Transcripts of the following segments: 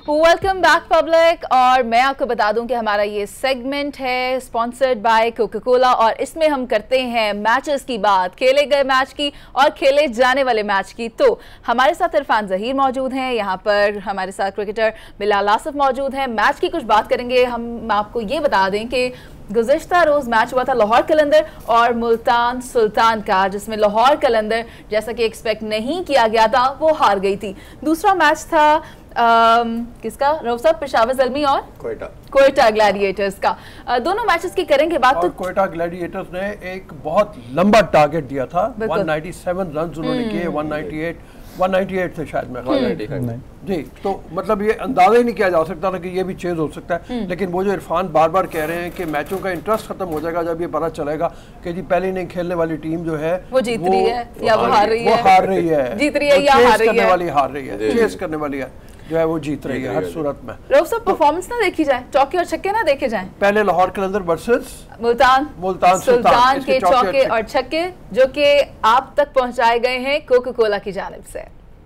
Welcome back public. और मैं आपको बता दूं कि हमारा ये सेगमेंट है स्पॉन्सर्ड बाय कोका कोला और इसमें हम करते हैं मैचेस की बात, खेले गए मैच की और खेले जाने वाले मैच की। तो हमारे साथ इरफान ज़हीर मौजूद हैं, यहाँ पर हमारे साथ क्रिकेटर बिलाल आसिफ मौजूद हैं। मैच की कुछ बात करेंगे। हम आपको ये बता दें कि गुज़िश्ता रोज़ मैच हुआ था लाहौर कलंदर और मुल्तान सुल्तान का, जिसमें लाहौर कलंदर जैसा कि एक्सपेक्ट नहीं किया गया था वो हार गई थी। दूसरा मैच था किसका रौसा, पेशावर ज़ल्मी और कोयटा ग्लैडिएटर्स का। दोनों मैचेस की करेंगे बात। तो कोयटा ग्लैडिएटर्स ने एक बहुत लंबा टारगेट दिया था, 197 रन उन्होंने किए, 198 थे शायद मैं जी। तो मतलब ये अंदाजा ही नहीं किया जा सकता था कि ये भी चेंज हो सकता है। लेकिन वो जो इरफान बार बार कह रहे हैं कि मैचों का इंटरेस्ट खत्म हो जाएगा जब ये पता चलेगा कि जी पहले नहीं खेलने वाली टीम जो है वो जीत रही है या वो हार रही है, वो हार रही है, जीत रही है या हार रही है, वाली हार रही है, चेस करने वाली है जो है वो जीत रही है हर सूरत में। रऊफ साहब परफॉर्मेंस ना देखी जाए, चौके और छक्के ना देखे जाएं। पहले लाहौर कलंदर वर्सेस मुल्तान सुल्तान के चौके और छक्के जो कि आप तक पहुंचाए गए हैं कोका कोला की जानिब से।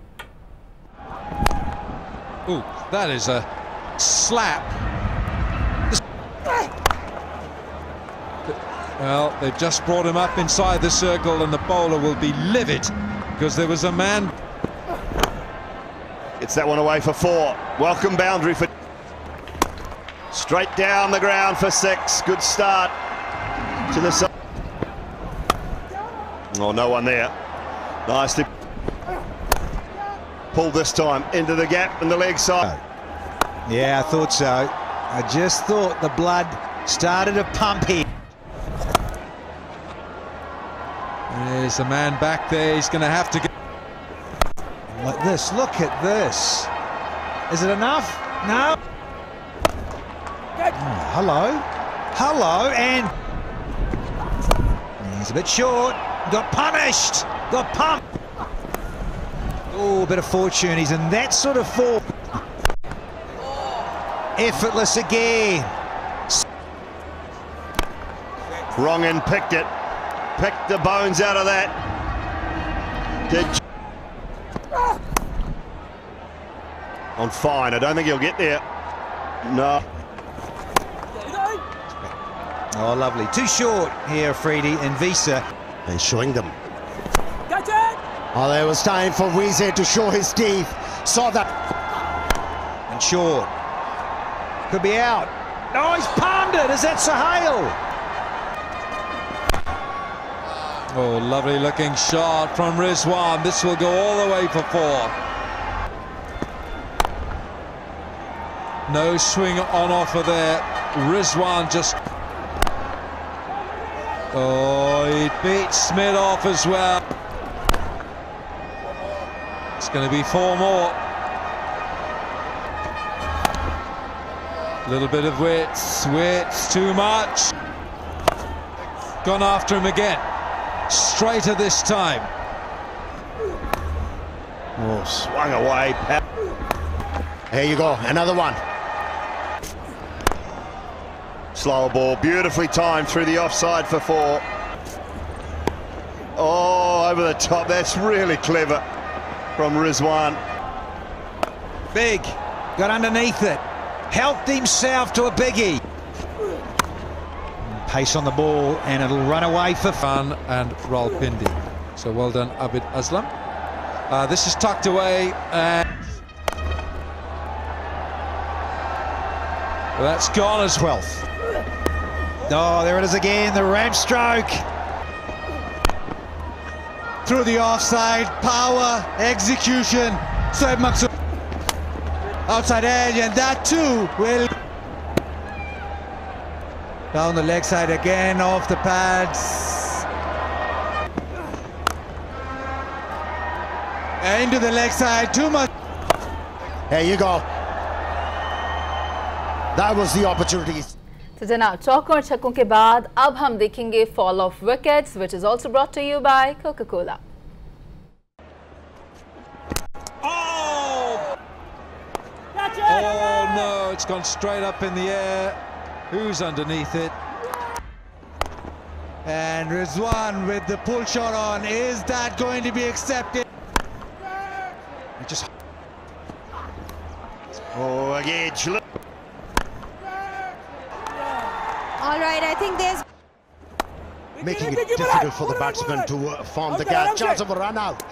Ooh, that is a slap. Well, they've just brought him up inside the circle and the bowler will be livid because there was a man. It's that one away for 4. Welcome boundary for... Straight down the ground for 6. Good start to the side. Oh, no one there. Nicely pulled this time into the gap and the leg side. Yeah, I thought so. I just thought the blood started to pump here. There's a man back there. He's going to have to get like this. Look at this. Is it enough? No. Oh, hello, and he's a bit short. Got punished. Got pumped. Oh, a bit of fortune. He's in that sort of form. Effortless again. Wrong and picked it. Picked the bones out of that. On fine. I don't think he'll get there. No. Oh, lovely. Too short here, Freedy and Visa. And showing them. Oh, there was time for Wiese to show his teeth. Saw that. And short. Could be out. Oh, he's palmed it. Is that Sohail? Oh, lovely looking shot from Rizwan. This will go all the way for 4. No swing on offer there. Rizwan just... Oh, he beat Smith off as well. It's going to be 4 more. A little bit of Wits, too much. Gone after him again. Straighter this time. Oh, swung away. Here you go, another one. Slower ball, beautifully timed through the offside for 4. Oh, over the top. That's really clever from Rizwan. Big, got underneath it, helped himself to a biggie. Pace on the ball and it'll run away for fun and Rawalpindi. So well done, Abid Aslam. This is tucked away and that's gone as well. Oh, there it is again, the ramp stroke. Through the offside, power, execution. Saib Maksud. Outside edge, and that too will... Down the leg side again, off the pads. Into the leg side, too much. There you go. That was the opportunity. तो जनाब चौकों और छक्कों के बाद अब हम देखेंगे fall of wickets, which is also brought to you by Coca Cola. Oh! Oh no, it's gone straight up in the air. Who's underneath it? And Rizwan with the pull shot on. Is that going to be accepted? Oh, dug edge. All right, I think there's making it difficult for the batsman to form the gap. Chance of a run out.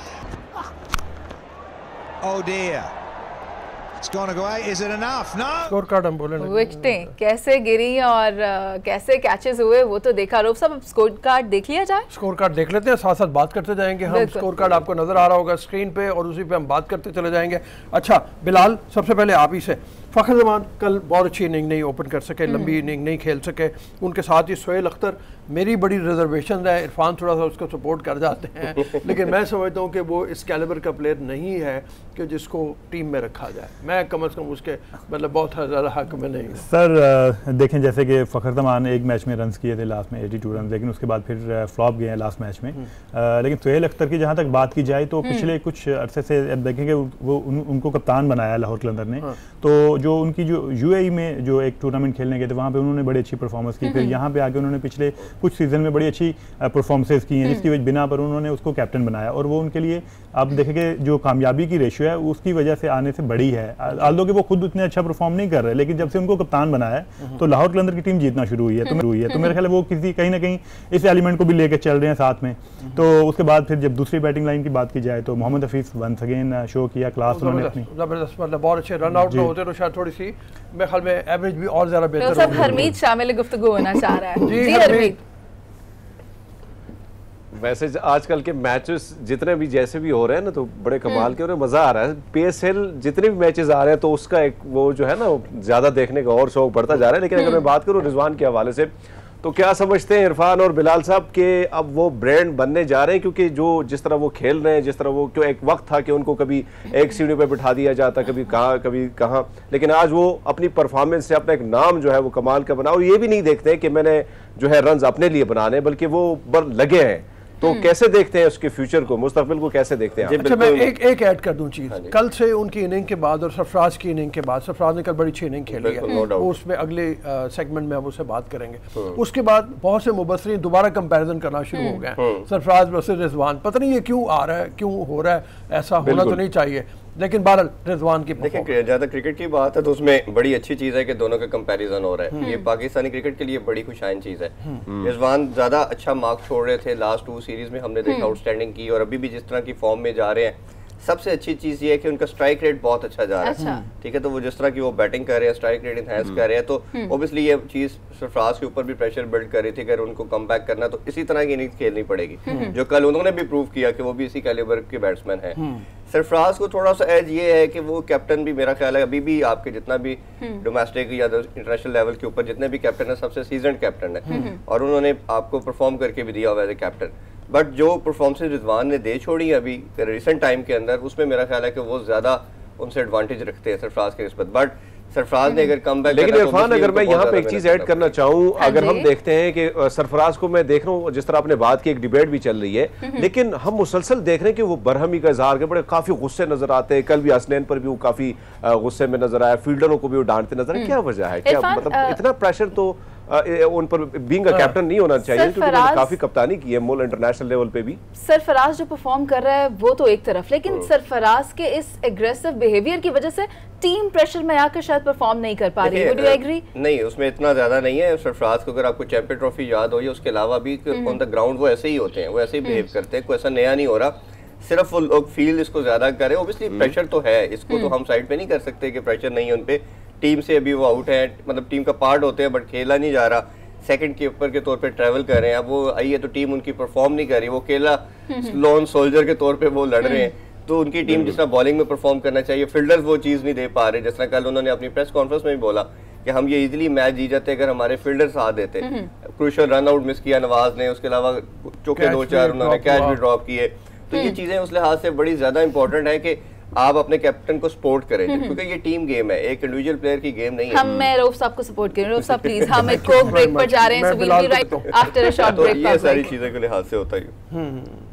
Oh dear. It's gonna go out. Is it enough? No. Scorecard हम बोले विकेटें कैसे गिरी और कैसे catches हुए वो तो देखा। रूप साहब, स्कोर कार्ड देख लिया जाए। स्कोर कार्ड देख लेते हैं, साथ साथ बात करते जाएंगे हम। स्कोर कार्ड आपको नजर आ रहा होगा स्क्रीन पे और उसी पे हम बात करते चले जाएंगे। अच्छा बिलाल, सबसे पहले आप ही से, फ़खर जमान कल बहुत अच्छी इनिंग नहीं ओपन कर सके, लंबी इनिंग नहीं खेल सके, उनके साथ ही सोहेल अख्तर, मेरी बड़ी रिजर्वेशन है, इरफान थोड़ा सा उसको सपोर्ट कर जाते हैं लेकिन मैं समझता हूँ कि वो इस कैलिबर का प्लेयर नहीं है कि जिसको टीम में रखा जाए। मैं कम से कम उसके मतलब बहुत ज़्यादा हक में नहीं हूँ। सर देखें, जैसे कि फ़खर जमान एक मैच में रन्स किए थे लास्ट में 82 रन, लेकिन उसके बाद फिर फ्लॉप गए हैं लास्ट मैच में। लेकिन सोहेल अख्तर की जहाँ तक बात की जाए तो पिछले कुछ अरसे से देखेंगे वो उनको कप्तान बनाया लाहौर कलंदर ने। तो जो उनकी जो यूएई में जो एक टूर्नामेंट खेलने गए थे वहाँ पे उन्होंने बड़ी अच्छी परफॉर्मेंस की, फिर यहाँ पे आके उन्होंने पिछले कुछ सीजन में बड़ी अच्छी परफॉर्मेंसेस की हैं, जिसकी बिना पर उन्होंने उसको कैप्टन बनाया और वो उनके लिए आप देखेंगे जो कामयाबी की रेशियो है उसकी वजह से आने से बड़ी है। आल्दो कि वो खुद उतने अच्छा परफॉर्म नहीं कर रहे, लेकिन जब से उनको कप्तान बनाया है तो लाहौर कलंदर की टीम जीतना शुरू हुई है। तो मेरे ख्याल है वो कहीं ना कहीं इस एलिमेंट को भी लेकर चल रहे हैं साथ में। तो उसके बाद फिर जब दूसरी बैटिंग लाइन की बात की जाए तो Mohammad Hafeez once again show किया क्लास उन्होंने अपनी, जबरदस्त, मतलब बहुत अच्छे रन आउट में होते तो शायद थोड़ी सी मेरे ख्याल में एवरेज भी और ज्यादा बेहतर सब हरमीत शामिल गुफ्तगू होना चाह रहा है। जी हरमीत, वैसे आजकल के मैचेस जितने भी जैसे भी हो रहे हैं ना तो बड़े कमाल के हो रहे हैं, मजा आ रहा है। पीएसएल जितने भी मैचेस आ रहे हैं तो उसका एक वो जो है ना ज्यादा देखने का और शौक बढ़ता जा रहा है। लेकिन अगर मैं बात करूं रिजवान के हवाले से तो क्या समझते हैं इरफान और बिलाल साहब के अब वो ब्रांड बनने जा रहे हैं? क्योंकि जो जिस तरह वो खेल रहे हैं, जिस तरह वो, क्यों एक वक्त था कि उनको कभी एक सीढ़ी पे बिठा दिया जाता, कभी कहाँ, लेकिन आज वो अपनी परफॉर्मेंस से अपना एक नाम जो है वो कमाल का बना। और ये भी नहीं देखते कि मैंने जो है रन अपने लिए बनाने, बल्कि वो लगे हैं। तो कैसे देखते हैं उसके फ्यूचर को, मुस्तकबिल को कैसे देखते हैं? अच्छा मैं एक ऐड कर दूं चीज, कल से उनकी इनिंग के बाद और सरफराज की इनिंग के बाद, सरफराज ने कल बड़ी अच्छी इनिंग खेली है, उसमें अगले सेगमेंट में हम उससे बात करेंगे। उसके बाद बहुत से मुबसरीन दोबारा कंपैरिजन करना शुरू हो गए, सरफराज वर्सेस रिजवान। पता नहीं ये क्यों आ रहा है, क्यों हो रहा है, ऐसा होना तो नहीं चाहिए, लेकिन बहरहाल रिजवान की देखिए ज्यादा क्रिकेट की बात है तो उसमें बड़ी अच्छी चीज है कि दोनों का कंपैरिजन हो रहा है। ये पाकिस्तानी क्रिकेट के लिए बड़ी खुशाइन चीज है। रिजवान ज्यादा अच्छा मार्क्स छोड़ रहे थे, लास्ट 2 सीरीज में हमने देखा आउटस्टैंडिंग की, और अभी भी जिस तरह की फॉर्म में जा रहे हैं। सबसे अच्छी चीज ये है कि उनका स्ट्राइक रेट बहुत अच्छा जा रहा है। ठीक है, तो वो जिस तरह की वो बैटिंग कर रहे हैं, स्ट्राइक रेट इनहैंस कर रहे हैं, तो ऑब्वियसली ये चीज सरफराज के ऊपर भी प्रेशर बिल्ड कर रही थी। अगर उनको कम बैक करना तो इसी तरह की इनिंग्स खेलनी पड़ेगी, जो कल उन्होंने भी प्रूव किया कि वो भी इसी कैलिबर के बैट्समैन है। सरफराज को थोड़ा सा एज ये है कि वो कैप्टन भी, मेरा ख्याल है अभी भी आपके जितना भी डोमेस्टिक या इंटरनेशनल लेवल के ऊपर जितने भी कैप्टन है सबसे सीजन्ड कैप्टन है, और उन्होंने आपको परफॉर्म करके भी दिया हुआ एज ए कैप्टन। बट जो परफॉर्मेंस रिजवान ने दे छोड़ी अभी रिसेंट टाइम के अंदर, उसमें मेरा ख्याल है कि वो ज्यादा उनसे एडवांटेज रखते हैं सरफराज के निस्बत। बट सरफराज ने अगर कम बैक, लेकिन इरफान अगर मैं यहाँ पे एक चीज ऐड करना चाहूँ, अगर हम देखते हैं कि सरफराज को मैं देख रहा हूँ, जिस तरह आपने बात की, एक डिबेट भी चल रही है, लेकिन हम मुसलसल देख रहे हैं कि वो बरहमी का इजहार के बड़े काफी गुस्से नजर आते हैं। कल भी हसनैन पर भी वो काफी गुस्से में नजर आया, फील्डरों को भी वो डांटते नजर आए। क्या वजह है, क्या मतलब इतना प्रेशर तो उन पर बीइंग अ कैप्टन नहीं होना चाहिए, क्योंकि उन्होंने काफी कप्तानी की है मोल इंटरनेशनल लेवल पे भी। सरफराज जो परफॉर्म कर रहा है वो तो एक तरफ, लेकिन सरफराज के इस एग्रेसिव बिहेवियर की वजह से टीम प्रेशर में आकर शायद परफॉर्म नहीं कर पा रही। Would you agree? नहीं, उसमें इतना ज्यादा नहीं है। सरफराज को अगर आपको चैंपियन ट्रॉफी याद हो, या उसके अलावा भी ऑन द ग्राउंड वो ऐसे ही होते हैं, वो ऐसे ही बिहेव करते हैं, कोई ऐसा नया नहीं हो रहा। सिर्फ वो लोग फील इसको ज्यादा करे, ओब्वियसली प्रेशर तो है, इसको तो हम साइड पे नहीं कर सकते कि प्रेशर नहीं है उनपे। टीम से अभी वो आउट है, मतलब टीम का पार्ट होते हैं, बट खेला नहीं जा रहा, सेकंड कीपर के तौर पे ट्रैवल कर रहे हैं। अब वो आई है तो टीम उनकी परफॉर्म नहीं कर रही, वो अकेला लोन सोल्जर के तौर पे वो लड़ रहे हैं। तो उनकी टीम जिस तरह बॉलिंग में परफॉर्म करना चाहिए, फील्डर्स वो चीज़ नहीं दे पा रहे। जिस तरह कल उन्होंने अपनी प्रेस कॉन्फ्रेंस में भी बोला कि हम ये इजीली मैच जीत जाते अगर हमारे फील्डर साथ देते। क्रूशियल रन आउट मिस किया नवाज ने, उसके अलावा चौके 2-4 उन्होंने कैच भी ड्रॉप किए। तो ये चीज़ें उस लिहाज से बड़ी ज़्यादा इंपॉर्टेंट है कि आप अपने कैप्टन को सपोर्ट करें, क्योंकि ये टीम गेम है, एक इंडिविजुअल प्लेयर की गेम नहीं है। मैं रऊफ साहब को सपोर्ट करें। रऊफ साहब प्लीज, हम एक कोक ब्रेक पर जा रहे हैं, so we will be right after a short break. ये सारी चीजें के लिहाज से होता है।